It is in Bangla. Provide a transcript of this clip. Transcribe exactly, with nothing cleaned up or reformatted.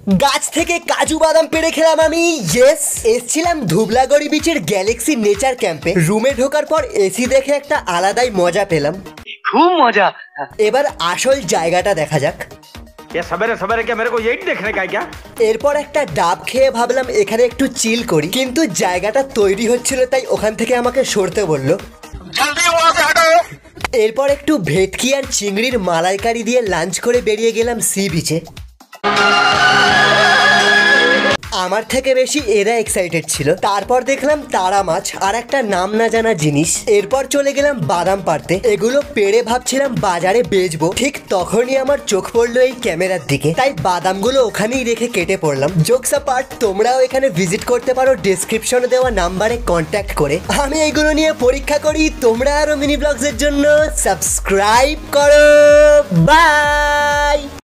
গাছ থেকে কাজু বাদাম পেড়ে খেলাম আমি। ইয়েস, এসছিলাম ধুবলাগড়ি বিচের গ্যালাক্সি নেচার ক্যাম্পে। রুমে ঢোকার পর এসি দেখে একটা আলাদাই মজা পেলাম, খুব মজা। এবার আসল জায়গাটা দেখা যাক। সবেরে সবেরে কি মেরে কো यही देखने का है क्या? এরপর একটা ডাব খেয়ে ভাবলাম এখানে একটু চিল করি, কিন্তু জায়গাটা তৈরি হচ্ছিল তাই ওখান থেকে আমাকে সরতে বললো। এরপর একটু ভেটকি আর চিংড়ির মালাইকারি দিয়ে লাঞ্চ করে বেরিয়ে গেলাম সি বিচে। আমার থেকে বেশি এরা এক্সাইটেড ছিল। তারপর দেখলাম তারা মাছ আর একটা নাম না জানা জিনিস। এরপর চলে গেলাম বাদাম পাড়তে। এগুলো পেড়ে ভাবছিলাম বাজারে বেচবো, ঠিক তখনই আমার চোখ পড়লো এই ক্যামেরার দিকে, তাই বাদামগুলো ওখানেই রেখে কেটে পড়লাম। জোকস অ্যাপার্ট, তোমরাও এখানে ভিজিট করতে পারো ডেসক্রিপশনে দেওয়া নাম্বারে কন্ট্যাক্ট করে। আমি এইগুলো নিয়ে পরীক্ষা করি, তোমরা আরো মিনি ব্লগসের জন্য সাবস্ক্রাইব করো। বাই।